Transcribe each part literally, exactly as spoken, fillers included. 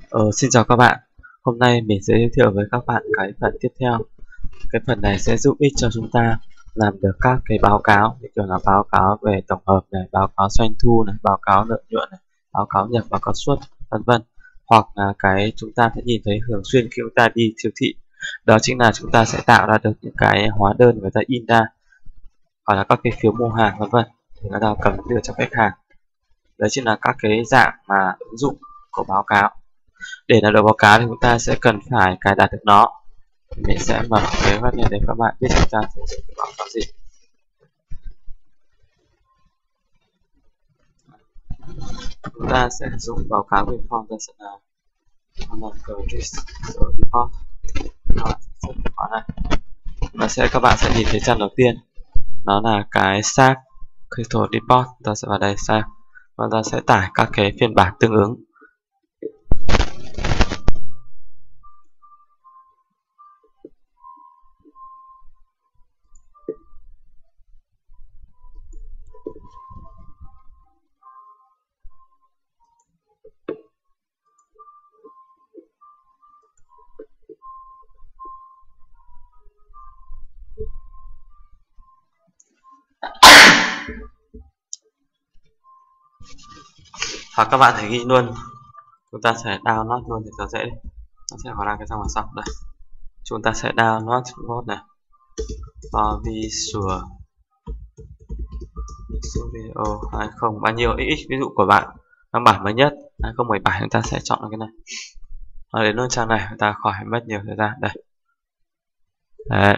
Ờ, Xin chào các bạn. Hôm nay mình sẽ giới thiệu với các bạn cái phần tiếp theo. Cái phần này sẽ giúp ích cho chúng ta làm được các cái báo cáo, như kiểu là báo cáo về tổng hợp này, báo cáo doanh thu này, báo cáo lợi nhuận này, báo cáo nhập, báo cáo xuất, vân vân. Hoặc là cái chúng ta sẽ nhìn thấy thường xuyên khi chúng ta đi siêu thị. Đó chính là chúng ta sẽ tạo ra được những cái hóa đơn người ta in ra, hoặc là các cái phiếu mua hàng, vân vân, thì người ta cần đưa cho khách hàng. Đấy chính là các cái dạng mà ứng dụng của báo cáo. Để làm được báo cáo thì chúng ta sẽ cần phải cài đặt được nó. Mình sẽ mở cái web này để các bạn biết chúng ta sẽ sử dụng báo cáo gì. Chúng ta sẽ dùng báo cáo về form, ta sẽ là report. Này và sẽ các bạn sẽ nhìn thấy trang đầu tiên nó là cái Sage Crystal Report. Ta sẽ vào đây Sage và ta sẽ tải các cái phiên bản tương ứng. Hoặc các bạn thể ghi luôn, chúng ta sẽ download luôn thì cho dễ đi. Nó sẽ có ra cái dòng sau đây. Chúng ta sẽ download code này for Visual Studio hai không bao nhiêu x, ví dụ của bạn văn bản mới nhất hai không một bảy, chúng ta sẽ chọn cái này. Nó đến luôn trang này, chúng ta khỏi mất nhiều thời gian đây. Đấy.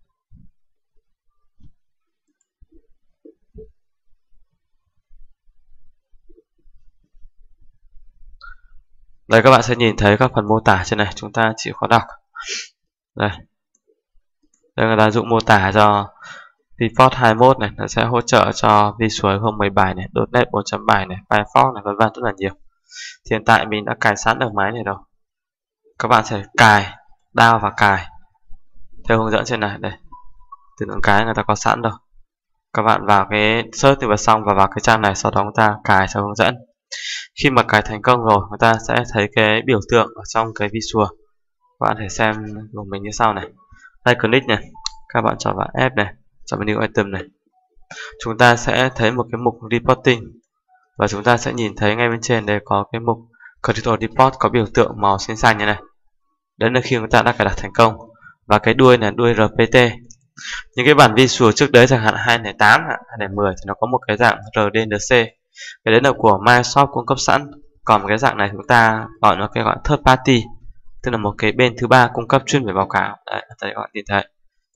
Đây các bạn sẽ nhìn thấy các phần mô tả trên này, chúng ta chỉ có đọc. Đây. Đây là ứng dụng mô tả cho Report hai mươi mốt này, nó sẽ hỗ trợ cho Visual không một bảy này, .NET bốn chấm bảy này, Firefox này, vân vân, rất là nhiều. Thì hiện tại mình đã cài sẵn ở máy này rồi. Các bạn sẽ cài, download và cài theo hướng dẫn trên này. Đây. Từ những cái người ta có sẵn rồi. Các bạn vào cái search vào xong và vào cái trang này, sau đó chúng ta cài theo hướng dẫn. Khi mà cài thành công rồi, người ta sẽ thấy cái biểu tượng ở trong cái Visual. Các bạn thể xem của mình như sau này. Đây, click này, các bạn chọn vào app này, chọn menu item này. Chúng ta sẽ thấy một cái mục reporting và chúng ta sẽ nhìn thấy ngay bên trên đây có cái mục Crystal Report có biểu tượng màu xanh xanh như này. Đấy là khi chúng ta đã cài đặt thành công. Và cái đuôi là đuôi rờ pê tê. Những cái bản Visual trước đấy chẳng hạn hai không không tám, hai không một không thì nó có một cái dạng rờ đê en xê. Cái đấy là của Microsoft cung cấp sẵn. Còn cái dạng này chúng ta gọi nó cái gọi third party, tức là một cái bên thứ ba cung cấp chuyên về báo cáo. Đấy, đây các bạn nhìn thấy.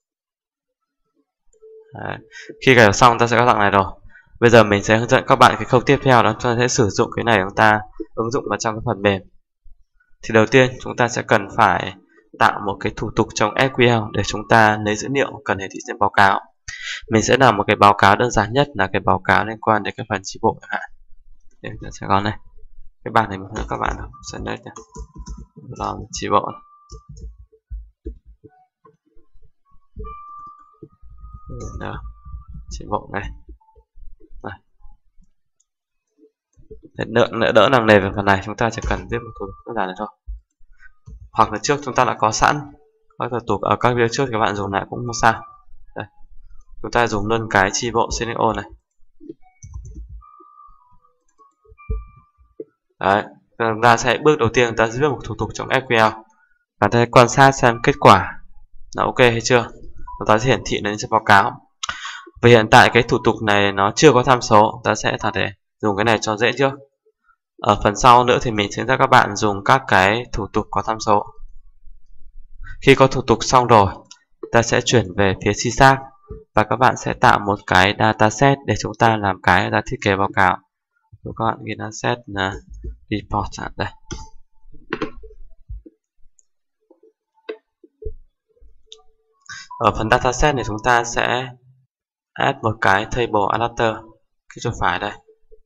Đấy. Khi cài xong ta sẽ có dạng này rồi. Bây giờ mình sẽ hướng dẫn các bạn cái khâu tiếp theo, đó chúng ta sẽ sử dụng cái này chúng ta ứng dụng vào trong cái phần mềm. Thì đầu tiên chúng ta sẽ cần phải tạo một cái thủ tục trong ét quy lờ để chúng ta lấy dữ liệu cần hiển thị trên báo cáo. Mình sẽ làm một cái báo cáo đơn giản nhất là cái báo cáo liên quan đến cái phần chi bộ chẳng hạn. Đây chúng ta sẽ có này. Cái bảng này mình hướng dẫn các bạn sẽ đây nhé. Làm chi bộ. Đó. Chi bộ này. Này. Để đỡ, đỡ, đỡ nặng nề về phần này, chúng ta chỉ cần viết một thủ tục đơn giản này thôi. Hoặc là trước chúng ta đã có sẵn các thủ tục ở các video trước thì các bạn dùng lại cũng không sao. Đây. Chúng ta dùng luôn cái chi bộ xê en ô này. Đấy. Chúng ta sẽ bước đầu tiên chúng ta viết một thủ tục trong ét quy lờ và ta quan sát xem kết quả là ok hay chưa. Chúng ta sẽ hiển thị lên trên báo cáo. Vì hiện tại cái thủ tục này nó chưa có tham số, ta sẽ thật để dùng cái này cho dễ trước. Ở phần sau nữa thì mình sẽ cho các bạn dùng các cái thủ tục có tham số. Khi có thủ tục xong rồi, ta sẽ chuyển về phía C Sharp và các bạn sẽ tạo một cái dataset để chúng ta làm cái ra thiết kế báo cáo. Rồi các bạn ghi dataset là report đây. Ở phần dataset này chúng ta sẽ add một cái table adapter, kích chuột phải đây.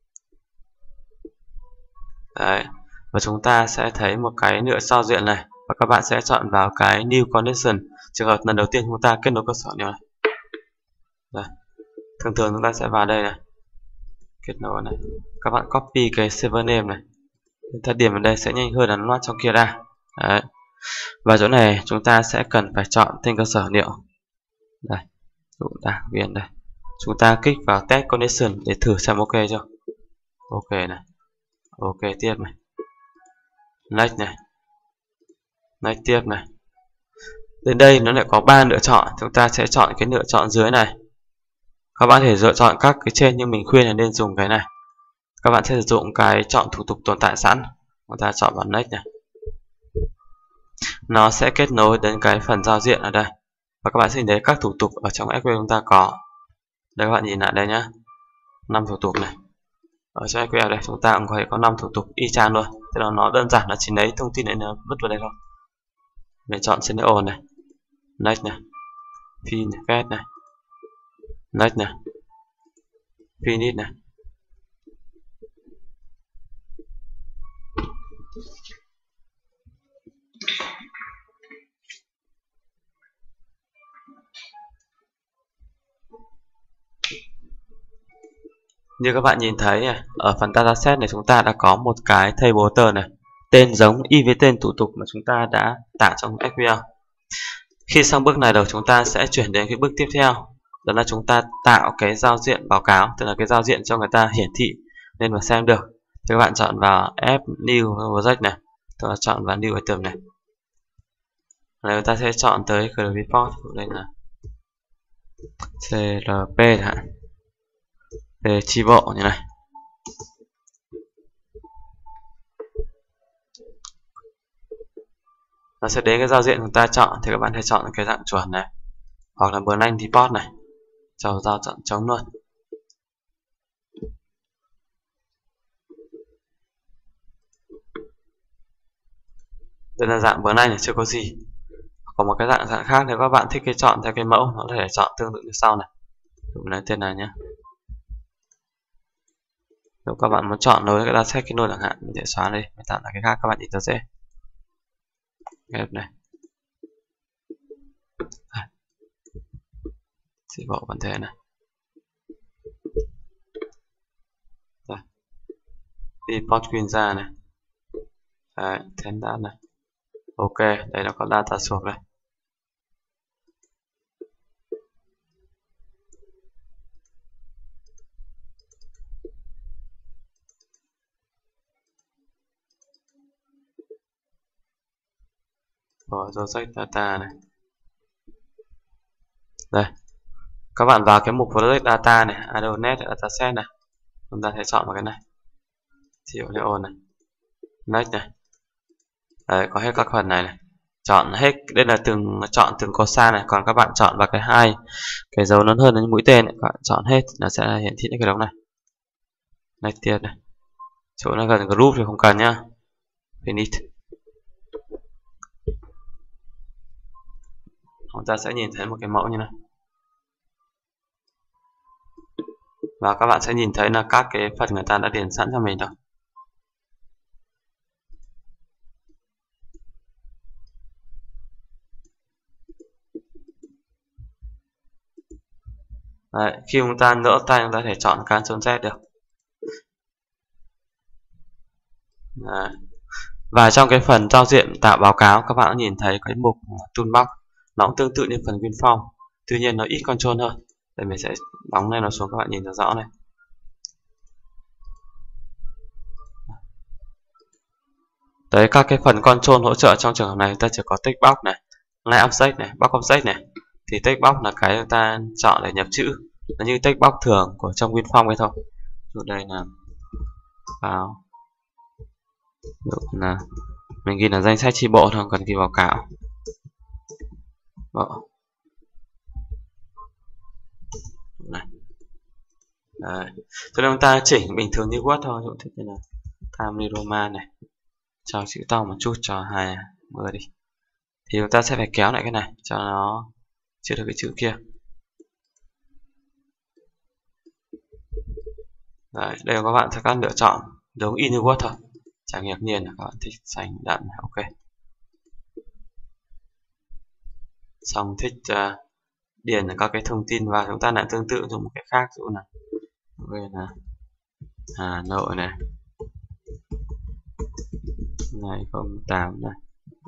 Đấy. Và chúng ta sẽ thấy một cái nữa giao diện này và các bạn sẽ chọn vào cái new connection, trường hợp lần đầu tiên chúng ta kết nối cơ sở này. Đây. Thường thường chúng ta sẽ vào đây này, kết nối này, các bạn copy cái server name này chúng ta điền vào đây sẽ nhanh hơn là nó loát trong kia ra. Đấy. Và chỗ này chúng ta sẽ cần phải chọn tên cơ sở liệu. Đây, dụ đảng viên đây. Chúng ta kích vào test connection để thử xem ok chưa. Ok này. Ok tiếp này. Next này. Next tiếp này. Đến đây nó lại có ba lựa chọn, chúng ta sẽ chọn cái lựa chọn dưới này. Các bạn thể lựa chọn các cái trên nhưng mình khuyên là nên dùng cái này. Các bạn sẽ sử dụng cái chọn thủ tục tồn tại sẵn. Chúng ta chọn vào next này. Nó sẽ kết nối đến cái phần giao diện ở đây. Và các bạn sẽ nhìn thấy các thủ tục ở trong ét quy eo chúng ta có. Đây các bạn nhìn lại đây nhá. năm thủ tục này. Ở trong ét quy eo đây chúng ta cũng có thể có năm thủ tục y chang luôn. Thế là nó đơn giản là chỉ lấy thông tin này nó vứt vào đây thôi. Mình chọn xê en ô này. Next này. Fin get này. Next này. Finish này. Như các bạn nhìn thấy này, ở phần dataset này chúng ta đã có một cái table này, tên giống y với tên thủ tục mà chúng ta đã tạo trong ét quy eo. Khi xong bước này rồi chúng ta sẽ chuyển đến cái bước tiếp theo, đó là chúng ta tạo cái giao diện báo cáo, tức là cái giao diện cho người ta hiển thị nên mà xem được. Thì các bạn chọn vào add new project này, tôi chọn vào new item này. Này chúng ta sẽ chọn tới cái report, đây là xê rờ pê chẳng hạn. Về chi bộ như này. Nó sẽ đến cái giao diện chúng ta chọn, thì các bạn hãy chọn cái dạng chuẩn này hoặc là blank report này, cho giao chọn trống luôn. Đây là dạng blank này, chưa có gì. Còn một cái dạng dạng khác nếu các bạn thích cái chọn theo cái mẫu, nó có thể chọn tương tự như sau này. Dụ lấy tên này nhé. Nếu các bạn muốn chọn nối cái dataset cái nôi chẳng hạn, mình sẽ xóa đi, mình tạo ra cái khác các bạn nhìn cho dễ. Ghép này. Chỉ bộ vấn đề này. Rồi. Import queen ra này. Đấy, thêm data này. Ok, đây là có data source đây. Rồi, project data này. Đây. Các bạn vào cái mục project data này, Adonet dataset này. Chúng ta sẽ chọn vào cái này. Chịu Leon này. Next này. Đấy, có hết các phần này này. Chọn hết, đây là từng chọn từng cosa này, còn các bạn chọn vào cái hai cái dấu lớn hơn là những mũi tên này, các bạn chọn hết nó sẽ hiển thị những cái đống này. Next tiếp này. Chỗ nó gần group thì không cần nhá. Finish. Chúng ta sẽ nhìn thấy một cái mẫu như này. Và các bạn sẽ nhìn thấy là các cái phần người ta đã điền sẵn cho mình rồi. Đấy, khi chúng ta nỡ tay chúng ta có thể chọn Ctrl Z được. Đấy. Và trong cái phần giao diện tạo báo cáo, các bạn nhìn thấy cái mục toolbox nó cũng tương tự như phần WinForm, tuy nhiên nó ít control hơn. Đây mình sẽ đóng lên nó xuống các bạn nhìn được rõ này. Đấy, các cái phần control hỗ trợ trong trường hợp này ta chỉ có text box này, line object này, box object này. Thì text box là cái chúng ta chọn để nhập chữ, nó như text box thường của trong WinForm ấy thôi. Ví đây là báo, là mình ghi là danh sách chi bộ thôi, cần ghi báo cáo. Bộ. Này. Đấy. Cho nên chúng ta chỉnh bình thường như Word thôi, dụ thế này là Times New Roman này, cho chữ to một chút, cho hai mươi đi. Thì chúng ta sẽ phải kéo lại cái này cho nó chưa được cái chữ kia. Đấy, đây là các bạn sẽ các lựa chọn giống y như Word thôi, chẳng ngạc nhiên là các bạn thích xanh đậm. Ok, xong thích uh, điền các cái thông tin vào, chúng ta lại tương tự dùng một cái khác, dụ là về là Hà Nội này, ngày không tám này,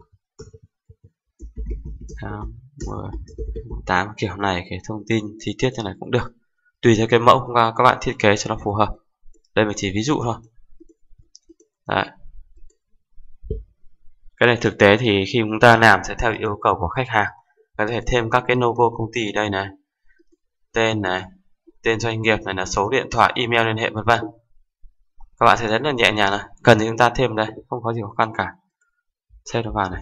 tháng mười tám, kiểu này cái thông tin chi tiết thế này cũng được, tùy theo cái mẫu các bạn thiết kế cho nó phù hợp. Đây mình chỉ ví dụ thôi. Đấy. Cái này thực tế thì khi chúng ta làm sẽ theo yêu cầu của khách hàng. Có thể thêm các cái logo công ty đây này, tên này, tên doanh nghiệp này là số điện thoại, email liên hệ vân vân. Các bạn sẽ rất là nhẹ nhàng này, cần thì chúng ta thêm đây, không có gì khó khăn cả. Save nó vào này.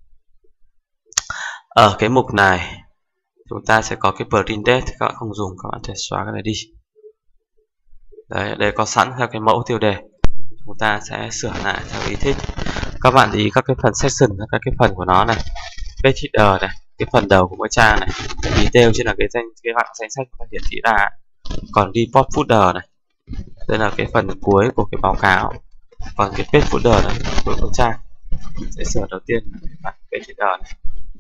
Ở cái mục này chúng ta sẽ có cái print date, các bạn không dùng các bạn sẽ xóa cái này đi. Đấy, đây có sẵn theo cái mẫu tiêu đề, chúng ta sẽ sửa lại theo ý thích. Các bạn ý các cái phần section, các cái phần của nó này, page header này, cái phần đầu của mỗi trang này, detail trên là cái danh cái bảng danh sách chúng ta hiển thị ra. Còn report footer này, đây là cái phần cuối của cái báo cáo. Còn cái page footer này của mỗi trang sẽ sửa đầu tiên là page header này.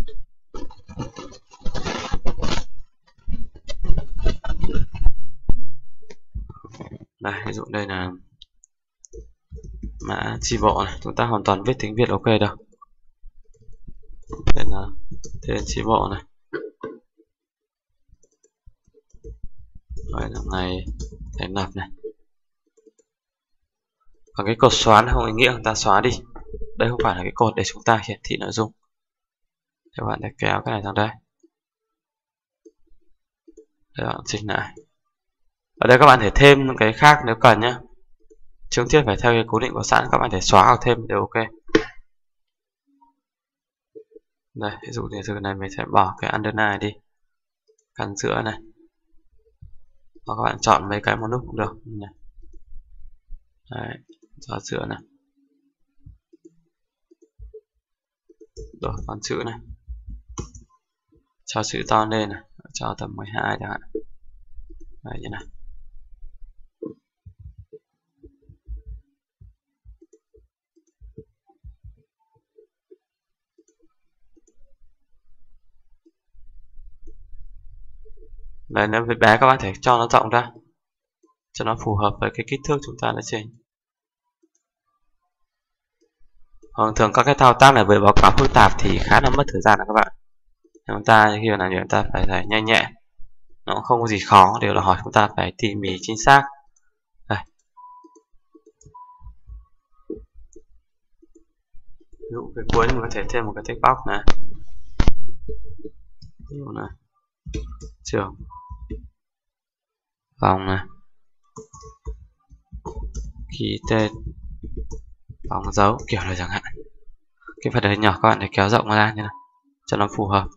Đây, ví dụ đây là mã chi bộ này, chúng ta hoàn toàn viết tiếng Việt ok đâu. Đây là tên chi bộ này. Đây là ngày thành lập này. Còn cái cột xóa không ý nghĩa chúng ta xóa đi. Đây không phải là cái cột để chúng ta hiển thị nội dung. Các bạn sẽ kéo cái này sang đây. Để bạn chỉnh lại. Ở đây các bạn thể thêm cái khác nếu cần nhé. Chứ thiết phải theo cái cố định của sẵn, các bạn thể xóa hoặc thêm đều ok. Đây, ví dụ như từ này mình sẽ bỏ cái underline đi, căn giữa này. Hoặc các bạn chọn mấy cái một lúc cũng được. Đấy, cho giữa này. Đổi con chữ này. Cho chữ to lên này, cho tầm mười hai chẳng hạn. Đấy như này. Đấy, nếu với bé các bạn thể cho nó rộng ra cho nó phù hợp với cái kích thước chúng ta đã chỉnh. Thường các cái thao tác này với báo cáo phức tạp thì khá là mất thời gian đó các bạn. Chúng ta khi nào chúng ta phải phải nhanh nhẹ, nó cũng không có gì khó, đều là hỏi chúng ta phải tỉ mỉ chính xác. Đây. Ví dụ cái cuối mình có thể thêm một cái text box này. Ví dụ này, trường, phòng này, ký tên, phòng dấu kiểu này chẳng hạn. Cái phần đấy nhỏ các bạn để kéo rộng ra như này cho nó phù hợp.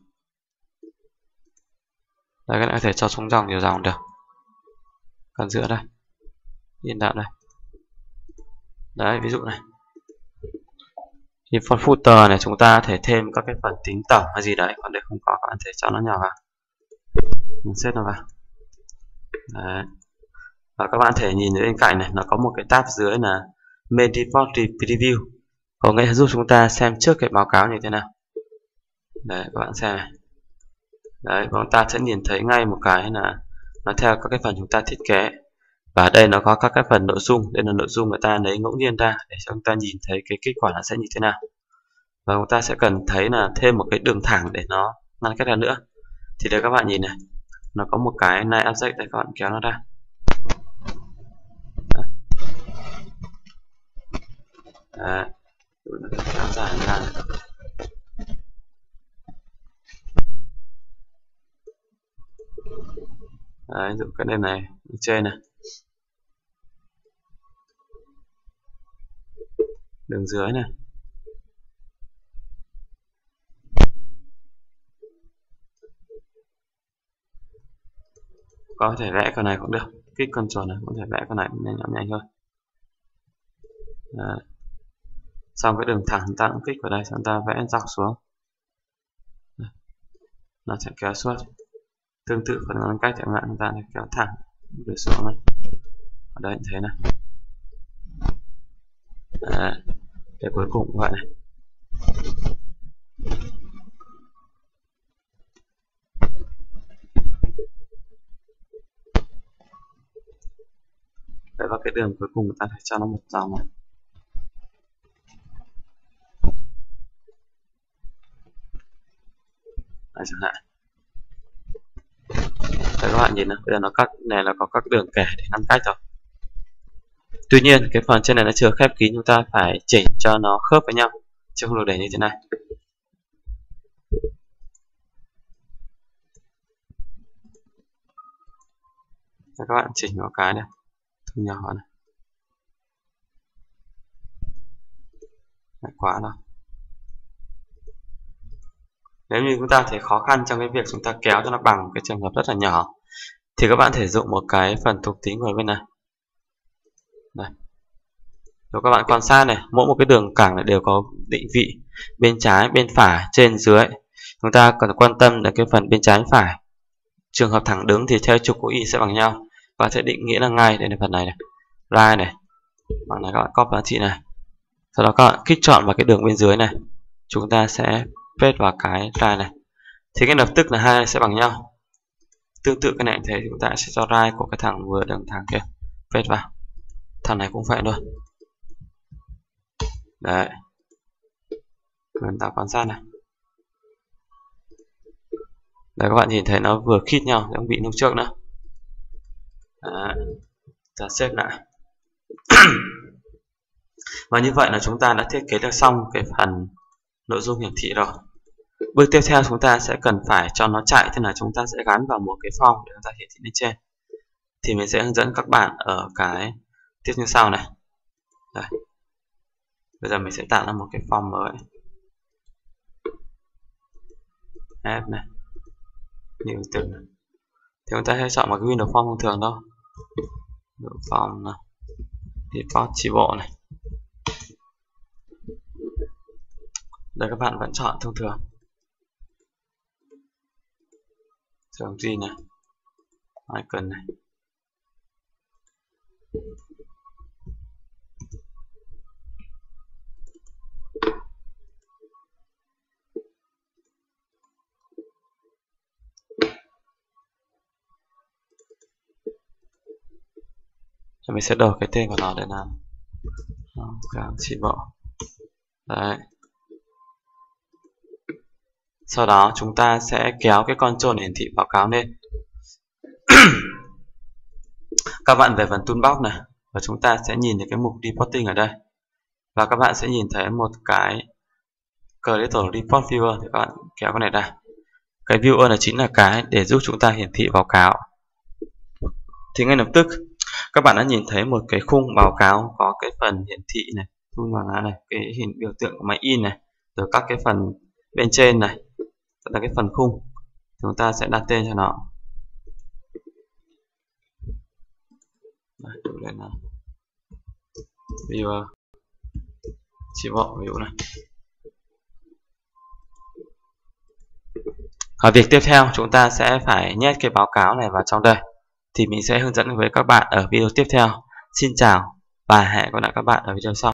Đấy, các bạn có thể cho xuống dòng nhiều dòng được. Còn giữa đây, in đạo đây. Đấy, ví dụ này. Thì phần footer này chúng ta thể thêm các cái phần tính tổng hay gì đấy, còn đây không có các bạn thể cho nó nhỏ vào, mình xếp nó vào. Đấy. Và các bạn thể nhìn thấy bên cạnh này nó có một cái tab dưới là main report preview, có nghĩa là giúp chúng ta xem trước cái báo cáo như thế nào. Đấy, các bạn xem này. Đấy, chúng ta sẽ nhìn thấy ngay một cái là nó theo các cái phần chúng ta thiết kế. Và đây nó có các cái phần nội dung, đây là nội dung người ta lấy ngẫu nhiên ra để cho chúng ta nhìn thấy cái kết quả nó sẽ như thế nào. Và chúng ta sẽ cần thấy là thêm một cái đường thẳng để nó ngăn cách ra nữa. Thì đây các bạn nhìn này, nó có một cái line object đây, các bạn kéo nó ra. Đấy, kéo dài ra này. Đấy, ví dụ cái này này, trên này, đường dưới này, có thể vẽ con này cũng được, kích con chuột này cũng thể vẽ con này nhanh nhanh nhanh hơn. Đấy. Xong cái đường thẳng chúng ta cũng kích vào đây, chúng ta vẽ dọc xuống. Đấy. Nó sẽ kéo suốt. Tương tự phần ngăn cách chẳng hạn, chúng ta sẽ kéo thẳng để xuống này. Ở đây như thế này. Đấy. Cái cuối cùng cũng vậy này. Đấy, và cái đường cuối cùng chúng ta phải cho nó một dòng này. Đấy, chẳng hạn. Đấy, các bạn nhìn này, bây giờ nó cắt này là có các đường kẻ để ngăn cách rồi. Tuy nhiên cái phần trên này nó chưa khép kín, chúng ta phải chỉnh cho nó khớp với nhau chứ không được để như thế này. Các bạn chỉnh vào cái này, thu nhỏ này, lại quá rồi. Nếu như chúng ta thấy khó khăn trong cái việc chúng ta kéo cho nó bằng cái trường hợp rất là nhỏ thì các bạn thể dụng một cái phần thuộc tính ở bên này. Đây. Nếu các bạn quan sát này, mỗi một cái đường cẳng này đều có định vị bên trái, bên phải, trên, dưới. Chúng ta cần quan tâm đến cái phần bên trái bên phải. Trường hợp thẳng đứng thì theo trục của y sẽ bằng nhau và sẽ định nghĩa là ngay đây là phần này này, right này, bằng này các bạn copy giá trị này. Sau đó các bạn kích chọn vào cái đường bên dưới này, chúng ta sẽ paste vào cái right này. Thì ngay lập tức là hai này sẽ bằng nhau. Tương tự cái này thế chúng ta sẽ cho right của cái thằng vừa đường thẳng kia paste vào. Thằng này cũng vậy luôn. Đấy. Chúng ta quan sát này. Đấy, các bạn nhìn thấy nó vừa khít nhau, không bị lúc trước nữa. Đấy. Ta xếp lại. Và như vậy là chúng ta đã thiết kế được xong cái phần nội dung hiển thị rồi. Bước tiếp theo chúng ta sẽ cần phải cho nó chạy, thế là chúng ta sẽ gắn vào một cái form để chúng ta hiển thị lên trên. Thì mình sẽ hướng dẫn các bạn ở cái tiếp như sau này. Đây. Bây giờ mình sẽ tạo ra một cái form mới. F này, new từ này. Thì chúng ta sẽ chọn một cái window form thông thường thôi. Window form này, deport chi bộ này. Đây, các bạn vẫn chọn thông thường. Trường gì này, icon này. Rồi mình sẽ đổi cái tên của nó để làm các chỉ bộ. Đấy. Sau đó chúng ta sẽ kéo cái control hiển thị báo cáo lên. Các bạn về phần toolbox này và chúng ta sẽ nhìn thấy cái mục reporting ở đây. Và các bạn sẽ nhìn thấy một cái creator report viewer, thì các bạn kéo cái này ra. Cái viewer này chính là cái để giúp chúng ta hiển thị báo cáo. Thì ngay lập tức các bạn đã nhìn thấy một cái khung báo cáo có cái phần hiển thị này, thu nhỏ lại này, cái hình biểu tượng của máy in này, rồi các cái phần bên trên này, đó là cái phần khung. Chúng ta sẽ đặt tên cho nó. Đây, lên là viewer chỉ bộ ví dụ này. Ở việc tiếp theo chúng ta sẽ phải nhét cái báo cáo này vào trong đây. Thì mình sẽ hướng dẫn với các bạn ở video tiếp theo. Xin chào và hẹn gặp lại các bạn ở video sau.